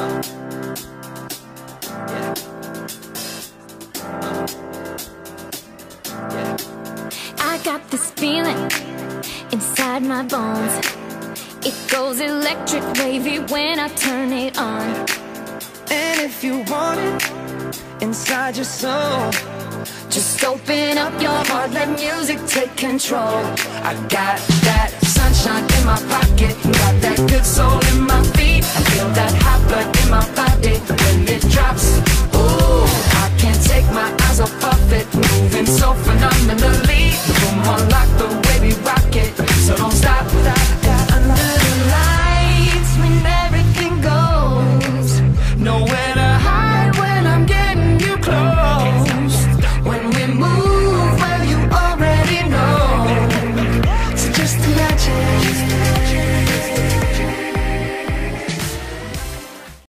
I got this feeling inside my bones. It goes electric wavy when I turn it on. And if you want it inside your soul, just open up your heart, let music take control. I got that sunshine in my pocket, got that good soul in my feet. I feel